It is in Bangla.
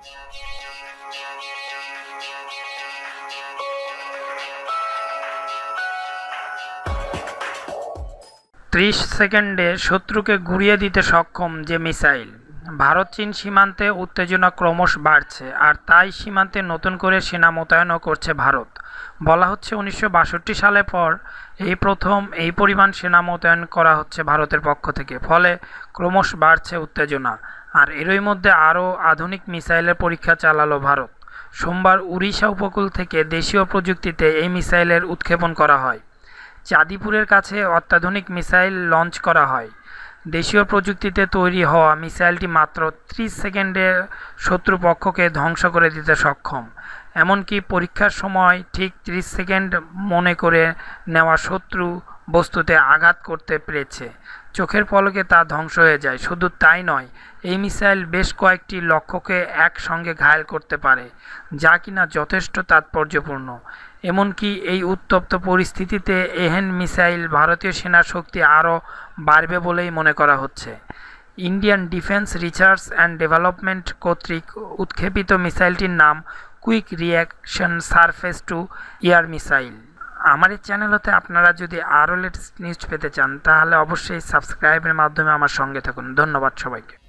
ত্রিশ সেকেন্ডে শত্রুকে গুঁড়িয়ে দিতে সক্ষম যে মিসাইল। ভারত চীন সীমান্তে উত্তেজনা ক্রমশ বাড়ছে, আর তাই সীমান্তে নতুন করে সেনা মোতায়েনও করছে ভারত। বলা হচ্ছে 1962 সালের পর এই প্রথম এই পরিমাণ সেনা মোতায়েন করা হচ্ছে ভারতের পক্ষ থেকে। ফলে ক্রমশ বাড়ছে উত্তেজনা, আর এরই মধ্যে আরও আধুনিক মিসাইলের পরীক্ষা চালালো ভারত। সোমবার উড়িষ্যা উপকূল থেকে দেশীয় প্রযুক্তিতে এই মিসাইলের উৎক্ষেপণ করা হয়। চাঁদিপুরের কাছে অত্যাধুনিক মিসাইল লঞ্চ করা হয়। দেশীয় প্রযুক্তিতে তৈরি হওয়া মিসাইলটি মাত্র 30 সেকেন্ডে শত্রুপক্ষকে ধ্বংস করে দিতে সক্ষম। এমনকি পরীক্ষার সময় ঠিক 30 সেকেন্ড মনে করে নেওয়া শত্রু বস্তুতে আঘাত করতে পেরেছে। চোখের পলকে তা ধ্বংস হয়ে যায়। শুধু তাই নয়, এই মিসাইল বেশ কয়েকটি লক্ষ্যকে একসঙ্গে ঘায়েল করতে পারে, যা কিনা যথেষ্ট তাৎপর্যপূর্ণ। এমনকি এই উত্তপ্ত পরিস্থিতিতে এহেন মিসাইল ভারতীয় সেনার শক্তি আরও বাড়বে বলেই মনে করা হচ্ছে। Indian defence research and development কর্তৃক উৎক্ষেপিত মিসাইলটির নাম quick reaction surface to air missile. আমার এই চ্যানেলতে আপনারা যদি আরও লেটেস্ট নিউজ পেতে চান, তাহলে অবশ্যই সাবস্ক্রাইবের মাধ্যমে আমার সঙ্গে থাকুন। ধন্যবাদ সবাইকে।